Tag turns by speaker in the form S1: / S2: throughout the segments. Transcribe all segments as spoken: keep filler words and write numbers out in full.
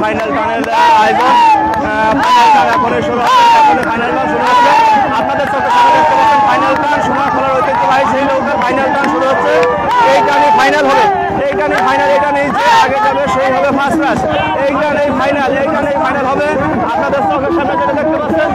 S1: Final টানের আয়োজন। Final টান এখনই শুরু হবে, এখনই ফাইনাল টান শুরু হচ্ছে। আপনাদের চোখের সামনে দেখতে পাচ্ছেন ফাইনাল টান, সোনাখলার ঐতিহ্যবাহী সেই নৌকার ফাইনাল টান শুরু হচ্ছে। এই টানই ফাইনাল হবে, এই টানই ফাইনাল, এই টানেই যে আগে যাবে সেই হবে ফার্স্ট ক্লাস। এই টানেই ফাইনাল, এই টানেই ফাইনাল হবে। আপনাদের চোখের সামনে যেটা দেখতে পাচ্ছেন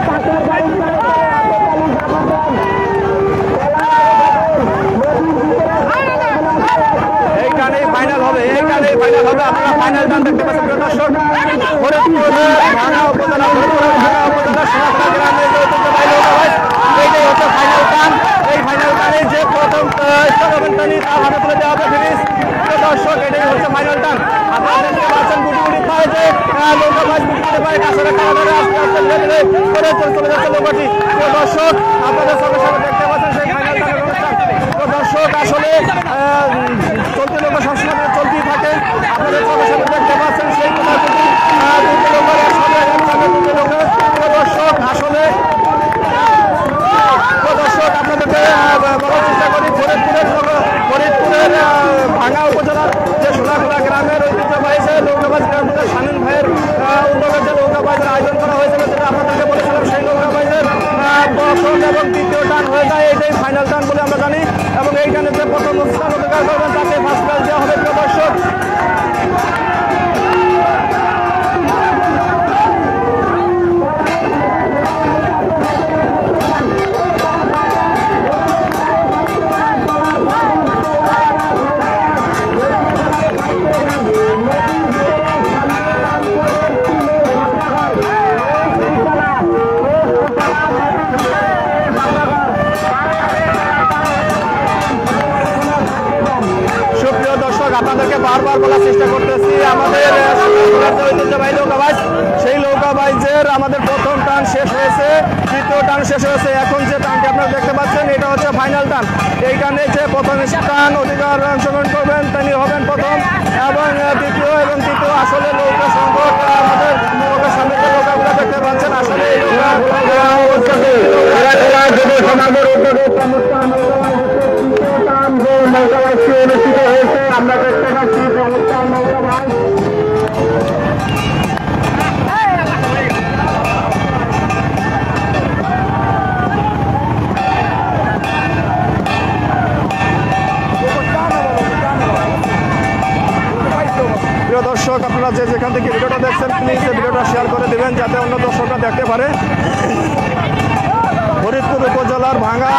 S1: এইখানেই ফাইনাল হবে, এইখানেই ফাইনাল হবে। আপনারা ফাইনাল টান দেখতে পাচ্ছেন প্রিয় দর্শক। ফরিদপুরের ভাঙা উপজেলা, ফরিদপুরের ভাঙা উপজেলা সোনাখলা গ্রামের যে ঐতিহ্যবাহী নৌকাবাজ, এইটাই হচ্ছে ফাইনাল টান। এই ফাইনাল টানে যে প্রথম স্টারবেন্টানি তার হাতে তুলে দেওয়া হবে ফিনিশ। প্রিয় দর্শক, এটাই হচ্ছে ফাইনাল টান। আপনারা দেখতে পাচ্ছেন গুটি গুটি পায়ে যে নৌকাবাজ গুটি গুটি পায়ে কাছে রাখা ধরে আস্তে আস্তে ধীরে ধীরে করে চলে যাচ্ছে নৌকাটি। প্রিয় দর্শক, আপনাদের সঙ্গে সঙ্গে দেখতে পাচ্ছেন সেই ফাইনাল টানের অনুষ্ঠান। প্রিয় দর্শক, আসলে চলতি নৌকা সবসময় চলতেই থাকে। আপনাদের চোখের সামনে দেখতে পাচ্ছেন সেই দুটি নৌকার একসাথে দুটি নৌকা। দর্শক, আসলে দর্শক আপনাদেরকে বলার চেষ্টা করি ফরিদপুরের ফরিদপুরের ভাঙা উপজেলার যে সোনাখলা গ্রামের ঐতিহ্যবাহী যে নৌকাবাজ গ্রামের শামীম ভাইয়ের উদ্যোগে যে নৌকাবাজের আয়োজন করা হয়েছিল, যেটা আপনাদেরকে বলেছিলাম, সেই নৌকাবাজের প্রথম এবং দ্বিতীয় টান হয়ে যায়। এইটাই ফাইনাল টান বলে আমরা জানি। এবং এইখানে যে প্রথম স্থান অধিকার করবেন তাকে ফার্স্ট প্রাইজ দেওয়া হবে। প্রিয় দর্শক, আপনাদেরকে বারবার বলার চেষ্টা করতেছি, আমাদের ঐতিহ্যবাহী নৌকাবাজ সেই নৌকাবাজের আমাদের প্রথম টান শেষ হয়েছে, তৃতীয় টান শেষ হয়েছে। এখন যে টানটি আপনারা দেখতে পাচ্ছেন এটা হচ্ছে ফাইনাল টান। এই টানে যে প্রথম টান অধিকার অংশগ্রহণ করবেন তিনি হবেন প্রথম, এবং দ্বিতীয় এবং তৃতীয় আসলে নৌকা সংকট আমাদের নৌকার সামনে যে নৌকাগুলো দেখতে পাচ্ছেন, আসলে এই নৌকা নৌকাবাসী অনুষ্ঠিত হয়েছে। আমরা দেখতে পাচ্ছি চমৎকার নৌকাবাস। প্রিয় দর্শক, আপনারা যে যেখান থেকে ভিডিওটা দেখছেন প্লিজ ভিডিওটা শেয়ার করে দেবেন যাতে অন্য দর্শকরা দেখতে পারে। ফরিদপুর উপজেলার ভাঙা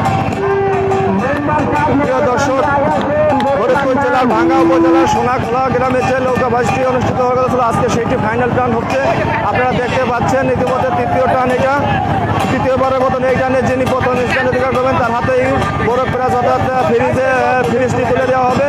S1: প্রিয় দর্শক, ফরিদপুর জেলার ভাঙ্গা উপজেলার সোনাখলা গ্রামে যে নৌকাবাসটি অনুষ্ঠিত হয়ে গেছিল আজকে সেইটি ফাইনাল টান হচ্ছে। আপনারা দেখতে পাচ্ছেন ইতিমধ্যে তৃতীয় টান, এটা তৃতীয়বারের মতন এই টানে যিনি প্রথম স্থান অধিকার করবেন তার হাতেই বড় প্রাইজ অর্থাৎ ফ্রিজে ফ্রিজটি তুলে দেওয়া হবে।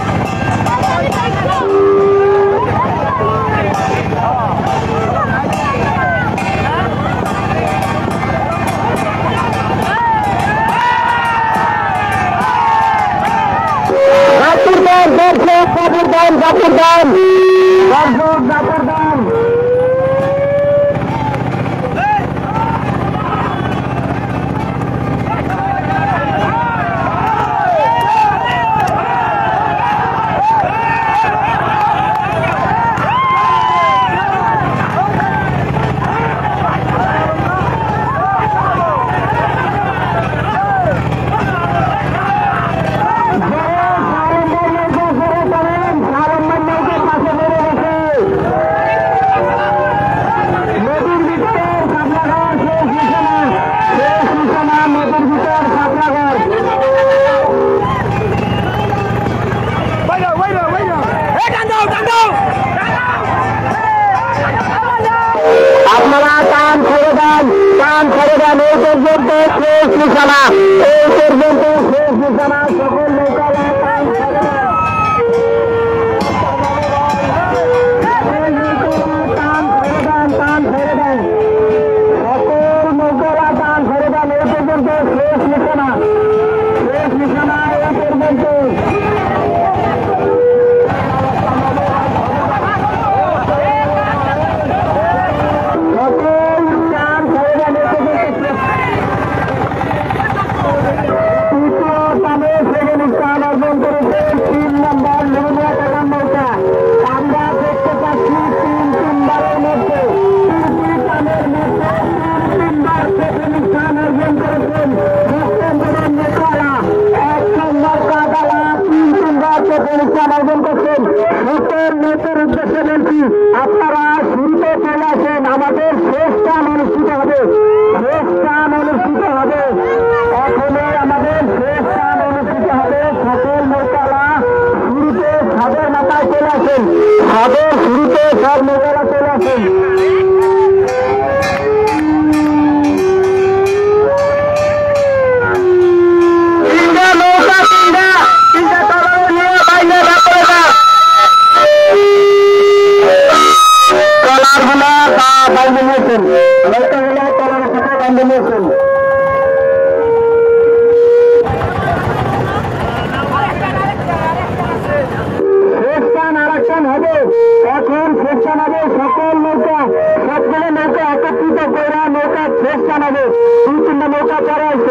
S1: জাফর দান জাফর দান জাফর জাফর দান আপনারা কান ছেড়ে দেন, কান ছেড়ে দেন। এই পর্যন্ত শেষ নিশানা, এই পর্যন্ত শেষ নিশানা। সকল নৌকারা কান ছেড়ে দেন, কান ছেড়ে দেন, কান ছেড়ে দেন। সকল নৌকারা কান ছেড়ে দেন। এই পর্যন্ত শেষ নিশানা, শেষ নিশানা এই পর্যন্ত। তৃতীয় টানে সেকেন্ড স্থান অর্জন
S2: অংশগ্রহণ করছেন সুতের নেতার উদ্দেশ্যে বলছি আপনারা শুরুতে চলে আসেন। আমাদের শেষ টান অনুষ্ঠিত হবে, শেষ টান অনুষ্ঠিত হবে এখনই আমাদের শেষ টান অনুষ্ঠিত হবে। সকল নৌকালা শুরুতে ছাদের মাথায় চলে আসেন, ছাদের শুরুতে সব নৌকালা চলে আসেন। এখন শেষটান হবে সকল নৌকা, সবগুলো নৌকা একত্রিত করে নৌকা শেষটান হবে। দুই তিনটা নৌকা পরে আছে,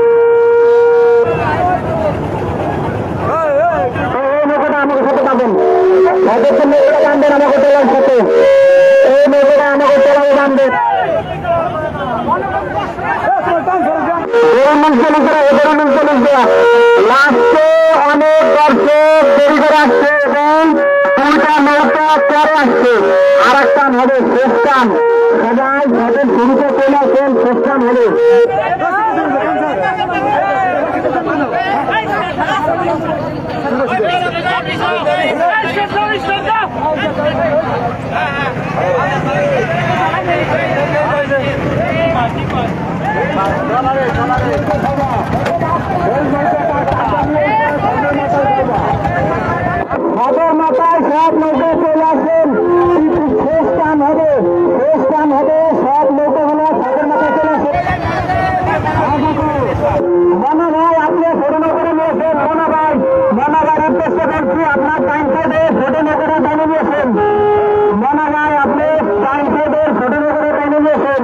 S2: এই নৌকাটা আমাকে সাথে পাবেন, নৌকাটা বান্ধবেন আমাকে তোলার সাথে, এই নৌকাটা আমাকে তোলাবে বান্ধব। লাস্টে অনেক দর্শক দেরি করে আসছে এবং দুইটা নৌকা পরে আসছে। আর একটা হবে শেষ টান, সবাই যাদের শুরুতে চলে আসেন শেষ টান হবে। সদর মাথায় সব নৌকা চলে আসেন, কিন্তু শেষ টান হবে, শেষ টান হবে সব নৌকাগুলো সদর মাথায় চলে আসেন। মনা ভাই আপনি ছোটো নৌকাটা নিয়েছেন, মনা ভাই মনা ভাই উদ্দেশ্যে বলছি আপনার টাইম সাইডে ছোটো নৌকাটা টাইমে নিয়েছেন। মনা ভাই আপনি টাইম সাইডে ছোটো নৌকাটা টাইমে নিয়েছেন।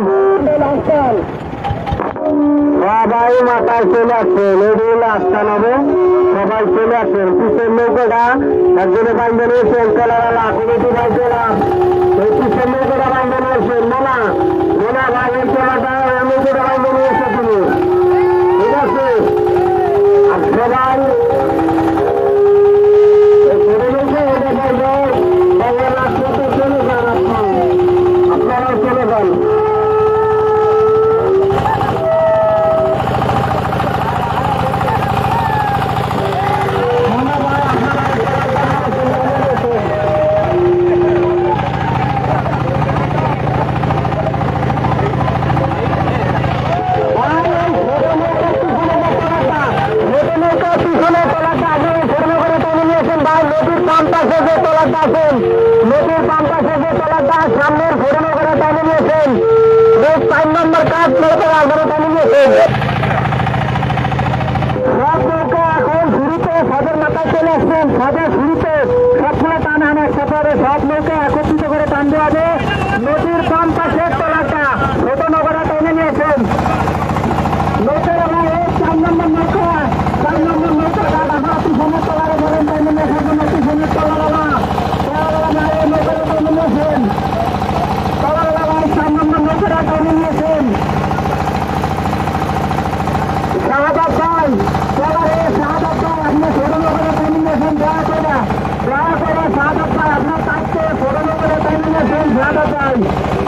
S2: সবাই মাথায় চলে আসছেন, এগুলো আস্থান হবে, সবাই চলে আসেন। পিছের নৌকাটা একজনে বান্ধে নিয়েছেন, চলাওয়ালা কমিটি ভাই চলাম, এই পিছের নৌকাটা বান্ধে নিয়েছেন। মোনা মোনা ভাই এই চলাটা নৌকাটা বান্ধে নিয়েছে তুমি, ঠিক আছে? আর সবাই ছোট নৌকা এটা বলবেন বাংলা চলে যান, আপনি আপনারাও চলে যান। নদীর পাম্পাসে যে তলাটা সামনের ফোরনো করে টানে নিয়েছেন, চার নম্বর কাজ করে টানে নিয়েছেন। সব নৌকা এখন শুরুতে সাদের মাথায় চলে আসছেন, সাদের শুরুতে সবগুলো টান আনে একসাথে হবে, সব নৌকা একত্রিত করে টান দেওয়া হবে। নদীর পাম্পাসের তলাটা ছোট নৌকাটা টানে নিয়েছেন। নৌকার আমার এই চার নম্বর নৌকা, চার নম্বর নৌকা আমার পিছনের তলারে ধরেন টানে নিয়েছেন, পিছনের তলাওয়ালা শাহাদাত ভাই, শাহাদাত ভাই আপনি ছোট নৌকাটা টাইম নিয়েছেন, দয়া করে দয়া করে শাহাদাত ভাই আপনার কাছে ছোট নৌকাটা টাইম নিয়েছেন, শাহাদাত ভাই।